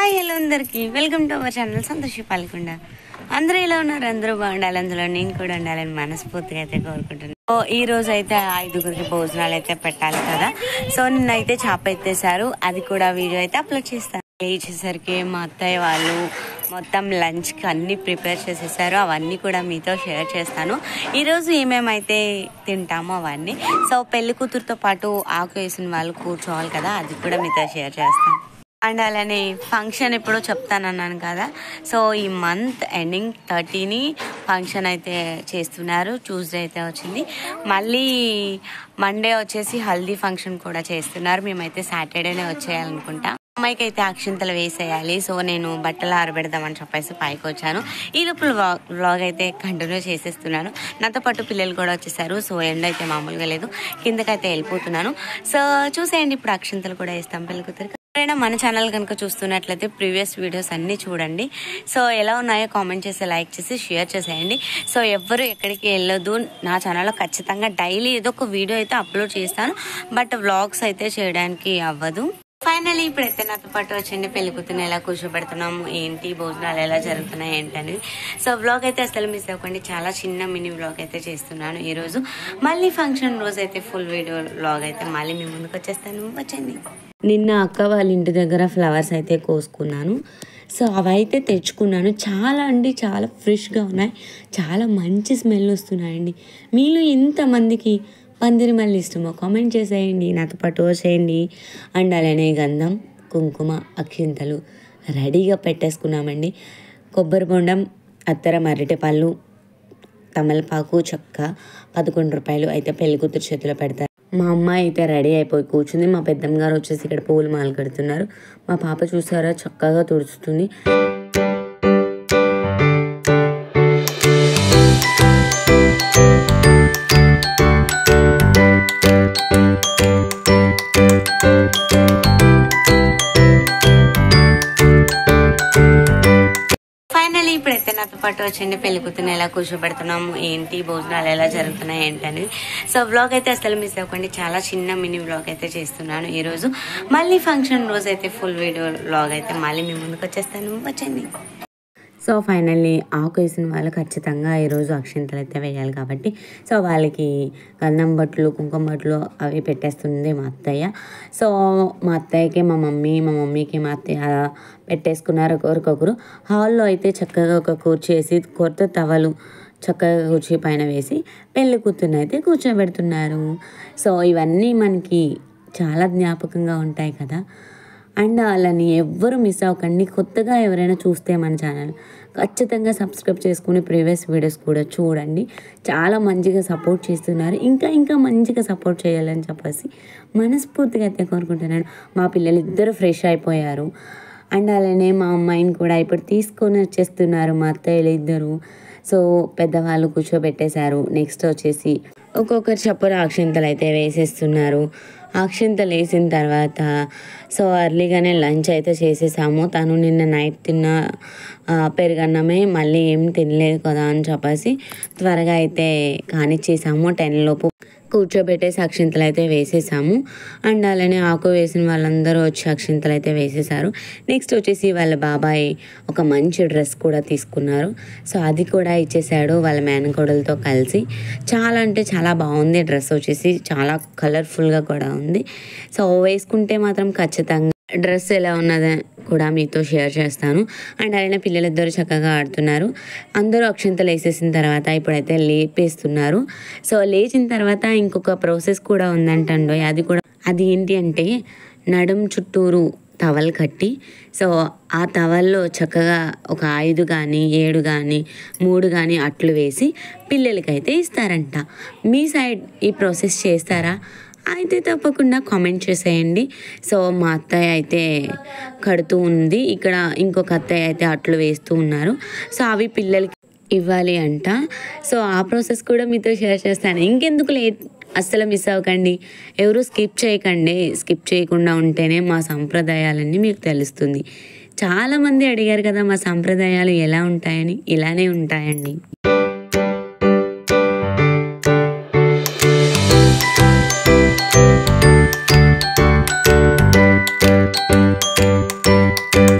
Hi hello అందరికి welcome to our channel Santoshi Palkonda. అందరూ ఎలా ఉన్నారు? అందరూ బాగుండాలి, అందులో నేను కూడా ఉండాలని మనస్ఫూర్తిగా అయితే కోరుకుంటున్నాను. ఈ రోజు అయితే 5గురికి భోజనాలు అయితే పెట్టాలి కదా. సో నిన్నైతే చేప ఎత్తేసారు, అది కూడా వీడియో అయితే అప్లోడ్ చేస్తాను. లేచేసరికి మా అత్తయ్య వాళ్ళు మొత్తం లంచ్కి అన్నీ ప్రిపేర్ చేసేసారు, అవన్నీ కూడా మీతో షేర్ చేస్తాను. ఈరోజు ఏమేమైతే తింటామో అవన్నీ. సో పెళ్లి కూతురుతో పాటు ఆకు వేసిన వాళ్ళు కూర్చోవాలి కదా, అది కూడా మీతో షేర్ చేస్తాను. అండ్ అలానే ఫంక్షన్ ఎప్పుడో చెప్తానన్నాను కదా. సో ఈ మంత్ ఎండింగ్ 30ని ఫంక్షన్ అయితే చేస్తున్నారు. ట్యూస్డే అయితే వచ్చింది, మళ్ళీ మండే వచ్చేసి హల్దీ ఫంక్షన్ కూడా చేస్తున్నారు. మేమైతే సాటర్డేనే వచ్చేయాలనుకుంటా. అమ్మాయికి అయితే అక్షింతలు వేసేయాలి. సో నేను బట్టలు ఆరబెడదామని చెప్పేసి పైకి వచ్చాను. ఈ లోపల వ్లాగ్ అయితే కంటిన్యూ చేసేస్తున్నాను. నాతో పాటు పిల్లలు కూడా వచ్చేసారు. సో ఎండ అయితే మామూలుగా లేదు, కిందకైతే వెళ్ళిపోతున్నాను. సో చూసేయండి, ఇప్పుడు అక్షింతలు కూడా వేస్తాం పెళ్లి కూతురికి. ఎవరైనా మన ఛానల్ కనుక చూస్తున్నట్లయితే ప్రీవియస్ వీడియోస్ అన్నీ చూడండి. సో ఎలా ఉన్నాయో కామెంట్ చేసి లైక్ చేసి షేర్ చేసేయండి. సో ఎవ్వరు ఎక్కడికి వెళ్ళొద్దు, నా ఛానల్లో ఖచ్చితంగా డైలీ ఏదో ఒక వీడియో అయితే అప్లోడ్ చేస్తాను, బట్ వ్లాగ్స్ అయితే చేయడానికి అవ్వదు. ఫైనల్లీ ఇప్పుడైతే నాతో పాటు వచ్చండి, పెళ్లి కూతురుని ఎలా కూర్చోబెడుతున్నాము, ఏంటి భోజనాలు ఎలా జరుగుతున్నాయి ఏంటనేది. సో వ్లాగ్ అయితే అసలు మిస్ అవ్వకండి, చాలా చిన్న మినీ వ్లాగ్ అయితే చేస్తున్నాను ఈరోజు. మళ్ళీ ఫంక్షన్ రోజు అయితే ఫుల్ వీడియో వ్లాగ్ అయితే మళ్ళీ మీ ముందుకు వచ్చేస్తాను, వచ్చండి. నిన్న అక్క వాళ్ళ ఇంటి దగ్గర ఫ్లవర్స్ అయితే కోసుకున్నాను. సో అవైతే తెచ్చుకున్నాను, చాలా ఫ్రెష్గా ఉన్నాయి, చాలా మంచి స్మెల్ వస్తున్నాయండి. మీలో ఎంతమందికి పందిరి మళ్ళీ ఇష్టమో కామెంట్ చేసేయండి, నాతో పాటు చేయండి. అండ్ అలానే గంధం, కుంకుమ, అక్షింతలు రెడీగా పెట్టేసుకున్నామండి. కొబ్బరి బొండం, అత్తరం, అరటిపళ్ళు, తమలపాకు, చెక్క 11 రూపాయలు అయితే పెళ్లి కూతురు చేతిలో పెడతారు. మా అమ్మాయి అయితే రెడీ అయిపోయి కూర్చుంది. మా పెద్దమ్మ గారు వచ్చేసి ఇక్కడ పూలు మాల కడుతున్నారు. మా పాప చూసారా చక్కగా తుడుస్తుంది. ఇప్పుడైతే నాతో పాటు వచ్చండి, పెళ్లి కూతురుని ఎలా కూర్చోబెడుతున్నాము, ఏంటి భోజనాలు ఎలా జరుగుతున్నాయి ఏంటనేది. సో వ్లాగ్ అయితే అసలు మిస్ అవ్వకండి, చాలా చిన్న మినీ వ్లాగ్ అయితే చేస్తున్నాను ఈరోజు. మళ్ళీ ఫంక్షన్ రోజు అయితే ఫుల్ వీడియో వ్లాగ్ అయితే మళ్ళీ మీ ముందుకు వచ్చేస్తాను, వచ్చండి. సో ఫైనల్లీ ఆకు వేసిన వాళ్ళు ఖచ్చితంగా ఈరోజు అక్షింతలు అయితే వేయాలి కాబట్టి, సో వాళ్ళకి గంధం బట్టలు, కుంకుమ బట్టలు అవి పెట్టేస్తుంది మా అత్తయ్య. సో మా అత్తయ్యకి మా మమ్మీకి మా అత్తయ్య పెట్టేసుకున్నారు ఒకరికొకరు. హాల్లో అయితే చక్కగా ఒక కుర్చీ వేసి కొత్త టవలు చక్కగా కుర్చీ పైన వేసి పెళ్లి కూతురుని అయితే కూర్చోబెడుతున్నారు. సో ఇవన్నీ మనకి చాలా జ్ఞాపకంగా ఉంటాయి కదా. అండ్ అలాని ఎవ్వరు మిస్ అవ్వకండి. కొత్తగా ఎవరైనా చూస్తే మన ఛానల్ ఖచ్చితంగా సబ్స్క్రైబ్ చేసుకుని ప్రీవియస్ వీడియోస్ కూడా చూడండి. చాలా మంచిగా సపోర్ట్ చేస్తున్నారు, ఇంకా మంచిగా సపోర్ట్ చేయాలని చెప్పేసి మనస్ఫూర్తిగా అయితే కోరుకుంటున్నాను. మా పిల్లలు ఇద్దరు ఫ్రెష్ అయిపోయారు. అండ్ అలానే మా అమ్మాయిని కూడా ఇప్పుడు తీసుకొని వచ్చేస్తున్నారు మా అత్తయ్యలు ఇద్దరు. సో పెద్దవాళ్ళు కూర్చోబెట్టేశారు. నెక్స్ట్ వచ్చేసి ఒక్కొక్కరు చప్పున అక్షింతలు అయితే వేసేస్తున్నారు. అక్షింతలు వేసిన తర్వాత సో అర్లీగానే లంచ్ అయితే చేసేసాము. తను నిన్న నైట్ తిన్న పెరుగన్నమే, మళ్ళీ ఏం తినలేదు కదా అని చెప్పేసి త్వరగా అయితే కానిచ్చేసాము. 10 లోపు కూర్చోబెట్టేసి అక్షింతలు అయితే వేసేసాము. అండ్ అలానే ఆకు వేసిన వాళ్ళందరూ వచ్చి అక్షింతలు అయితే వేసేసారు. నెక్స్ట్ వచ్చేసి వాళ్ళ బాబాయ్ ఒక మంచి డ్రెస్ కూడా తీసుకున్నారు. సో అది కూడా ఇచ్చేసాడు వాళ్ళ మేనకోడలతో కలిసి. చాలా అంటే చాలా బాగుంది డ్రెస్, వచ్చేసి చాలా కలర్ఫుల్గా కూడా ఉంది. సో వేసుకుంటే మాత్రం ఖచ్చితంగా డ్రెస్ ఎలా ఉన్నది కూడా మీతో షేర్ చేస్తాను. అండ్ అలానే పిల్లలిద్దరూ చక్కగా ఆడుతున్నారు. అందరూ అక్షింతలు వేసేసిన తర్వాత ఇప్పుడైతే లేపేస్తున్నారు. సో లేచిన తర్వాత ఇంకొక ప్రాసెస్ కూడా ఉందంటండి. అది ఏంటి అంటే నడుం చుట్టూరు టవల్ కట్టి, సో ఆ టవల్లో చక్కగా ఒక 5 కానీ 7 కానీ 3 కానీ అట్లు వేసి పిల్లలకైతే ఇస్తారంట. మీ సైడ్ ఈ ప్రాసెస్ చేస్తారా? అయితే తప్పకుండా కామెంట్ చేసేయండి. సో మా అత్తయ్య అయితే కడుతూ ఉంది, ఇక్కడ ఇంకొక అత్తయ్య అయితే అట్లు వేస్తూ ఉన్నారు. సో అవి పిల్లలకి ఇవ్వాలి అంట. సో ఆ ప్రాసెస్ కూడా మీతో షేర్ చేస్తాను. ఇంకెందుకు లేట్, అస్సలు మిస్ అవ్వకండి, ఎవరు స్కిప్ చేయకండి. స్కిప్ చేయకుండా ఉంటేనే మా సంప్రదాయాలన్నీ మీకు తెలుస్తుంది. చాలామంది అడిగారు కదా మా సంప్రదాయాలు ఎలా ఉంటాయని. ఇలానే ఉంటాయండి.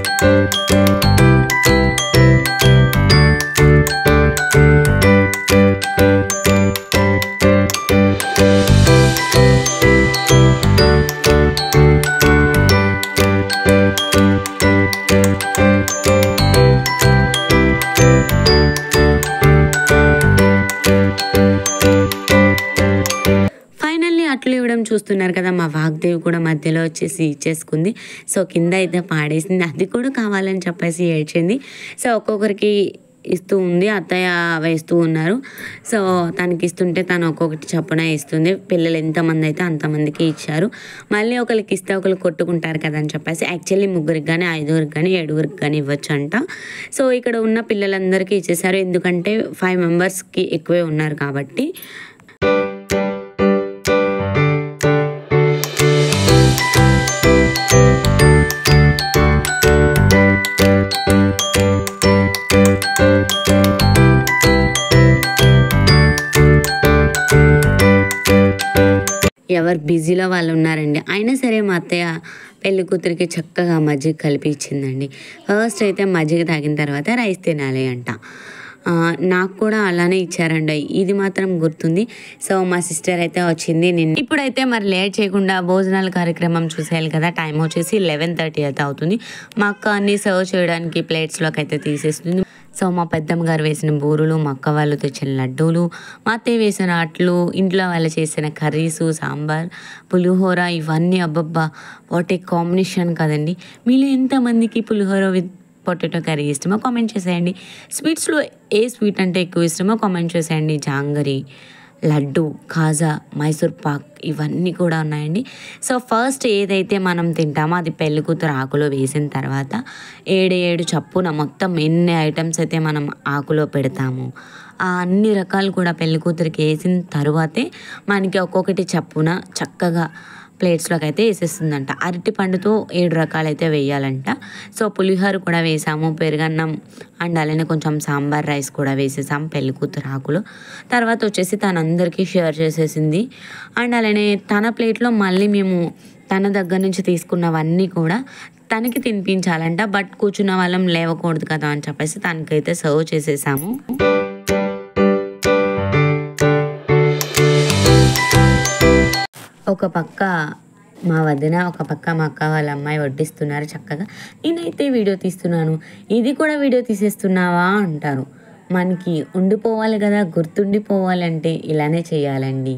అట్లు ఇవ్వడం చూస్తున్నారు కదా, మా వాగ్దేవి కూడా మధ్యలో వచ్చేసి ఇచ్చేసుకుంది. సో కింద అయితే పాడేసింది, అది కూడా కావాలని చెప్పేసి ఏడ్చింది. సో ఒక్కొక్కరికి ఇస్తూ ఉంది, అత్తయ్య వేస్తూ ఉన్నారు. సో తనకి ఇస్తుంటే తను ఒక్కొక్కటి చప్పున ఇస్తుంది. పిల్లలు ఎంతమంది అయితే అంతమందికి ఇచ్చారు. మళ్ళీ ఒకరికి ఇస్తే ఒకరు కొట్టుకుంటారు కదా అని చెప్పేసి యాక్చువల్లీ 3కి కానీ 5కి కానీ 7కి కానీ ఇవ్వచ్చు అంట. సో ఇక్కడ ఉన్న పిల్లలందరికీ ఇచ్చేసారు, ఎందుకంటే 5 మెంబర్స్కి ఎక్కువే ఉన్నారు కాబట్టి. ఎవరు బిజీలో వాళ్ళు ఉన్నారండి. అయినా సరే మా అత్తయ్య పెళ్లి కూతురికి చక్కగా మజ్జిగ కలిపి ఇచ్చిందండి. ఫస్ట్ అయితే మజ్జిగ తాగిన తర్వాత రైస్ తినాలి అంట. నాకు కూడా అలానే ఇచ్చారండి, ఇది మాత్రం గుర్తుంది. సో మా సిస్టర్ అయితే వచ్చింది ఇప్పుడైతే మరి లేట్ చేయకుండా భోజనాల కార్యక్రమం చూసేయాలి కదా. టైం వచ్చేసి 11:30 అయితే అవుతుంది. మా అక్క అన్ని సర్వ్ చేయడానికి ప్లేట్స్లోకి అయితే తీసేస్తుంది. సో మా పెద్దమ్మ గారు వేసిన బూరులు, మా అక్క వాళ్ళు తెచ్చిన లడ్డూలు, మా అత్తయ్య వేసిన అట్లు, ఇంట్లో వాళ్ళు చేసిన కర్రీసు, సాంబార్, పులిహోర, ఇవన్నీ అబ్బబ్బా వాట్ ఏ కాంబినేషన్ కదండి. మీలో ఎంతమందికి పులిహోర విత్ పొటాటో కర్రీ ఇష్టమో కామెంట్ చేసేయండి. స్వీట్స్లో ఏ స్వీట్ అంటే ఎక్కువ ఇష్టమో కామెంట్ చేసేయండి. జాంగరి, లడ్డు, కాజా, మైసూర్ పాక్ ఇవన్నీ కూడా ఉన్నాయండి. సో ఫస్ట్ ఏదైతే మనం తింటామో అది పెళ్లి కూతురు ఆకులో వేసిన తర్వాత 7 చప్పున మొత్తం ఎన్ని ఐటమ్స్ అయితే మనం ఆకులో పెడతాము ఆ అన్ని రకాలు కూడా పెళ్లి కూతురికి వేసిన తరువాతే మనకి ఒక్కొక్కటి చప్పున చక్కగా ప్లేట్స్లోకి అయితే వేసేస్తుందంట. అరటి పండుతో 7 రకాలు అయితే వేయాలంట. సో పులిహోర కూడా వేసాము, పెరుగన్నం అండ్ అలానే కొంచెం సాంబార్ రైస్ కూడా వేసేసాం పెళ్లి కూతురు ఆకులో. తర్వాత వచ్చేసి తనందరికీ షేర్ చేసేసింది. అండ్ అలానే తన ప్లేట్లో మళ్ళీ మేము తన దగ్గర నుంచి తీసుకున్నవన్నీ కూడా తనకి తినిపించాలంట. బట్ కూర్చున్న వాళ్ళం లేవకూడదు కదా అని చెప్పేసి తనకైతే సర్వ్ చేసేసాము. ఒక పక్క మా వదిన, ఒక పక్క మా అక్క వాళ్ళ అమ్మాయి వడ్డిస్తున్నారు చక్కగా. నేనైతే వీడియో తీస్తున్నాను, ఇది కూడా వీడియో తీసేస్తున్నావా అంటారు. మనకి ఉండిపోవాలి కదా, గుర్తుండిపోవాలంటే ఇలానే చేయాలండి.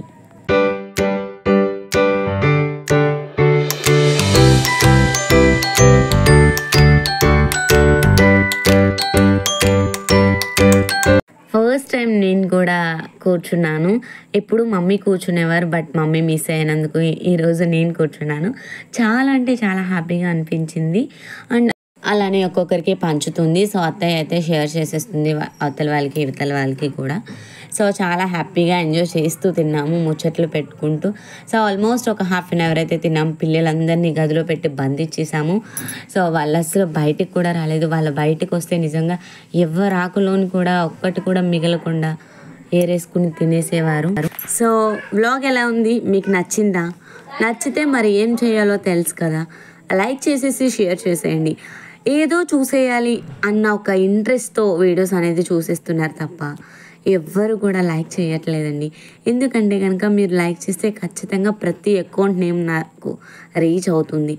ఫస్ట్ టైం నేను కూడా కూర్చున్నాను. ఎప్పుడు మమ్మీ కూర్చునేవారు, బట్ మమ్మీ మిస్ అయినందుకు ఈరోజు నేను కూర్చున్నాను. చాలా అంటే చాలా హ్యాపీగా అనిపించింది. అండ్ అలానే ఒక్కొక్కరికి పంచుతుంది. సో అత్తయ్య అయితే షేర్ చేసేస్తుంది అవతల వాళ్ళకి ఇవతల వాళ్ళకి కూడా. సో చాలా హ్యాపీగా ఎంజాయ్ చేస్తూ తిన్నాము, ముచ్చట్లు పెట్టుకుంటూ. సో ఆల్మోస్ట్ ఒక ½ an hour అయితే తిన్నాము. పిల్లలందరినీ గదిలో పెట్టి బంధించేసాము. సో వాళ్ళు అసలు బయటికి కూడా రాలేదు. వాళ్ళు బయటకు వస్తే నిజంగా ఎవరి ఆకులోని కూడా ఒక్కటి కూడా మిగలకుండా ఏరేసుకుని తినేసేవారు. సో వ్లాగ్ ఎలా ఉంది, మీకు నచ్చిందా? నచ్చితే మరి ఏం చేయాలో తెలుసు కదా, లైక్ చేసేసి షేర్ చేసేయండి. ఏదో చూసేయాలి అన్న ఒక ఇంట్రెస్ట్తో వీడియోస్ అనేది చూసేస్తున్నారు తప్ప ఎవ్వరు కూడా లైక్ చేయట్లేదండి. ఎందుకంటే కనుక మీరు లైక్ చేస్తే ఖచ్చితంగా ప్రతి అకౌంట్ నేమ్ నాకు రీచ్ అవుతుంది.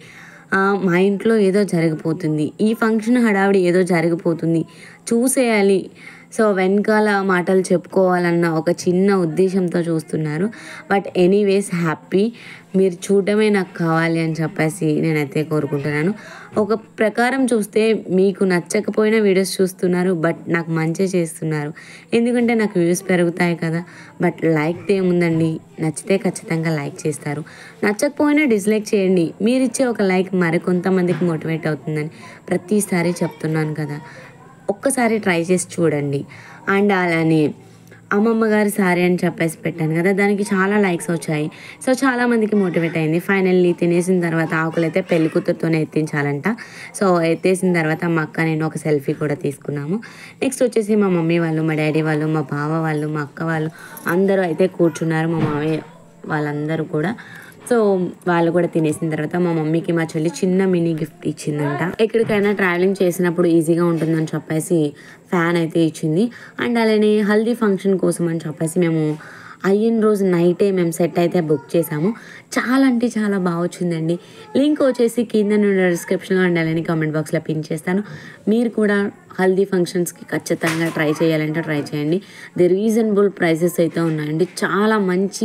మా ఇంట్లో ఏదో జరిగిపోతుంది, ఈ ఫంక్షన్ హడావిడి ఏదో జరిగిపోతుంది, చూసేయాలి. సో వెనకాల మాటలు చెప్పుకోవాలన్న ఒక చిన్న ఉద్దేశంతో చూస్తున్నారు. బట్ ఎనీవేస్ హ్యాపీ, మీరు చూడటమే నాకు కావాలి అని చెప్పేసి నేనైతే కోరుకుంటున్నాను. ఒక ప్రకారం చూస్తే మీకు నచ్చకపోయినా వీడియోస్ చూస్తున్నారు, బట్ నాకు మంచి చేస్తున్నారు. ఎందుకంటే నాకు వ్యూస్ పెరుగుతాయి కదా. బట్ లైక్ ఏముందండి, నచ్చితే ఖచ్చితంగా లైక్ చేస్తారు, నచ్చకపోయినా డిస్లైక్ చేయండి. మీరు ఇచ్చే ఒక లైక్ మరికొంతమందికి మోటివేట్ అవుతుందని ప్రతిసారి చెప్తున్నాను కదా. ఒక్కసారి ట్రై చేసి చూడండి. అండ్ అలానే అమ్మమ్మ గారి సారీ అని చెప్పేసి పెట్టాను కదా, దానికి చాలా లైక్స్ వచ్చాయి. సో చాలామందికి మోటివేట్ అయింది. ఫైనల్లీ తినేసిన తర్వాత ఆకులైతే పెళ్లి కూతురుతోనే ఎత్తించాలంట. సో ఎత్తేసిన తర్వాత మా అక్క నేను ఒక సెల్ఫీ కూడా తీసుకున్నాము. నెక్స్ట్ వచ్చేసి మా మమ్మీ వాళ్ళు, మా డాడీ వాళ్ళు, మా బావ వాళ్ళు, మా అక్క వాళ్ళు అందరూ అయితే కూర్చున్నారు, మా మామయ్య వాళ్ళందరూ కూడా. సో వాళ్ళు కూడా తినేసిన తర్వాత మా మమ్మీకి మా చెల్లి చిన్న మినీ గిఫ్ట్ ఇచ్చిందంట. ఎక్కడికైనా ట్రావెలింగ్ చేసినప్పుడు ఈజీగా ఉంటుందని చెప్పేసి ఫ్యాన్ అయితే ఇచ్చింది. అండ్ అలానే హల్దీ ఫంక్షన్ కోసం అని చెప్పేసి మేము అయిన రోజు నైటే మేము సెట్ అయితే బుక్ చేసాము. చాలా అంటే చాలా బాగా వచ్చిందండి. లింక్ వచ్చేసి కింద నుండి డిస్క్రిప్షన్లో అండ్ అలానే కామెంట్ బాక్స్లో పిన్ చేస్తాను. మీరు కూడా హల్దీ ఫంక్షన్స్కి ఖచ్చితంగా ట్రై చేయాలంటే ట్రై చేయండి. ది రీజనబుల్ ప్రైసెస్ అయితే ఉన్నాయండి. చాలా మంచి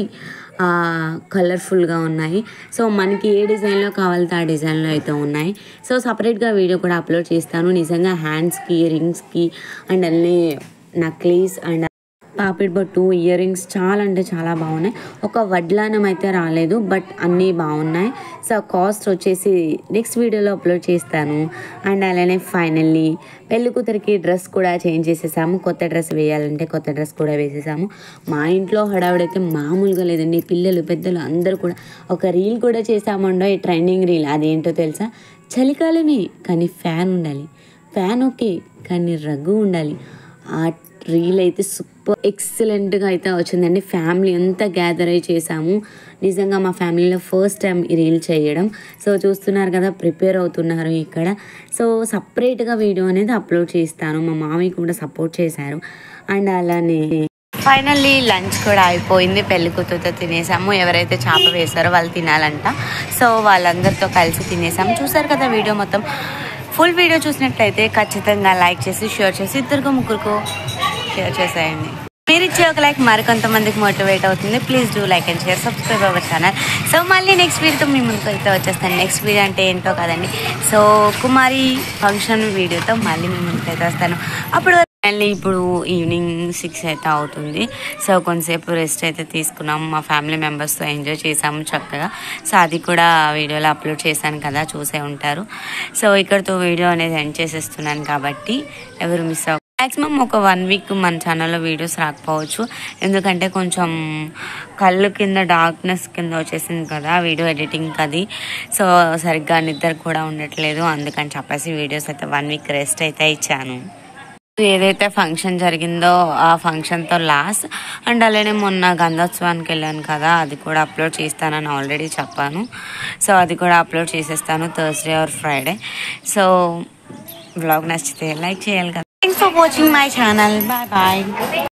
కలర్ఫుల్గా ఉన్నాయి. సో మనకి ఏ డిజైన్లో కావాలితే ఆ డిజైన్లో అయితే ఉన్నాయి. సో సపరేట్గా వీడియో కూడా అప్లోడ్ చేస్తాను. నిజంగా హ్యాండ్స్కి, రింగ్స్కి అండ్ అన్నీ నక్లీస్ అండ్ పాపిడ్ బొట్టు, ఇయర్ రింగ్స్ చాలా అంటే చాలా బాగున్నాయి. ఒక వడ్లానం అయితే రాలేదు, బట్ అన్నీ బాగున్నాయి. సో కాస్ట్ వచ్చేసి నెక్స్ట్ వీడియోలో అప్లోడ్ చేస్తాను. అండ్ అలానే ఫైనల్లీ పెళ్లి కూతురికి డ్రెస్ కూడా చేంజ్ చేసేసాము. కొత్త డ్రెస్ వేయాలంటే కొత్త డ్రెస్ కూడా వేసేసాము. మా ఇంట్లో హడావుడైతే మామూలుగా లేదండి. పిల్లలు పెద్దలు అందరూ కూడా ఒక రీల్ కూడా చేసామండో, ఈ ట్రెండింగ్ రీల్. అదేంటో తెలుసా? చలికాలమే కానీ ఫ్యాన్ ఉండాలి, ఫ్యాన్ ఓకే కానీ రగ్గు ఉండాలి. ఆ రీల్ అయితే సూపర్ ఎక్సలెంట్గా అయితే వచ్చిందండి. ఫ్యామిలీ అంతా గ్యాదర్ అయి చేసాము. నిజంగా మా ఫ్యామిలీలో ఫస్ట్ టైం ఈ రీల్ చేయడం. సో చూస్తున్నారు కదా, ప్రిపేర్ అవుతున్నారు ఇక్కడ. సో సపరేట్గా వీడియో అనేది అప్లోడ్ చేస్తాను. మా మామయ్య కూడా సపోర్ట్ చేశారు. అండ్ అలానే ఫైనల్లీ లంచ్ కూడా అయిపోయింది. పెళ్లి కూతురుతో తినేసాము. ఎవరైతే చేప వేశారో వాళ్ళు తినాలంట. సో వాళ్ళందరితో కలిసి తినేసాము. చూసారు కదా వీడియో మొత్తం. ఫుల్ వీడియో చూసినట్లయితే ఖచ్చితంగా లైక్ చేసి షేర్ చేసి ఇద్దరికో ముగ్గురుకో షేర్ చేసేయండి. మీరు ఇచ్చే ఒక లైక్ మరికొంతమందికి మోటివేట్ అవుతుంది. Please do like and share, subscribe our channel. So మళ్ళీ నెక్స్ట్ వీడియోతో మీ ముందుకు అయితే వచ్చేస్తాను. నెక్స్ట్ వీడియో అంటే ఏంటో కదండి. సో కుమారి ఫంక్షన్ వీడియోతో మళ్ళీ మీ ముందుకు అయితే వస్తాను. అప్పుడు మళ్ళీ ఇప్పుడు ఈవినింగ్ 6 అయితే అవుతుంది. సో కొంతసేపు రెస్ట్ అయితే తీసుకున్నాము. మా ఫ్యామిలీ మెంబర్స్తో ఎంజాయ్ చేసాము చక్కగా. సో అది కూడా వీడియోలో అప్లోడ్ చేశాను కదా, చూసే ఉంటారు. సో ఇక్కడితో వీడియో అనేది ఎండ్ చేసేస్తున్నాను కాబట్టి ఎవరు మిస్ అవ్వ. మ్యాక్సిమం ఒక 1 వీక్ మన ఛానల్లో వీడియోస్ రాకపోవచ్చు. ఎందుకంటే కొంచెం కళ్ళు కింద డార్క్నెస్ కింద వచ్చేసింది కదా వీడియో ఎడిటింగ్ అది. సో సరిగ్గా నిద్ర కూడా ఉండట్లేదు. అందుకని చెప్పేసి వీడియోస్ అయితే 1 వీక్ రెస్ట్ అయితే ఇచ్చాను. ఏదైతే ఫంక్షన్ జరిగిందో ఆ ఫంక్షన్తో లాస్ట్. అండ్ అలానే మొన్న గంధోత్సవానికి వెళ్ళాను కదా, అది కూడా అప్లోడ్ చేస్తానని ఆల్రెడీ చెప్పాను. సో అది కూడా అప్లోడ్ చేసేస్తాను Thursday or Friday. So vlog నచ్చితే లైక్ చేయాలి కదా. Thanks for watching my channel. Bye bye.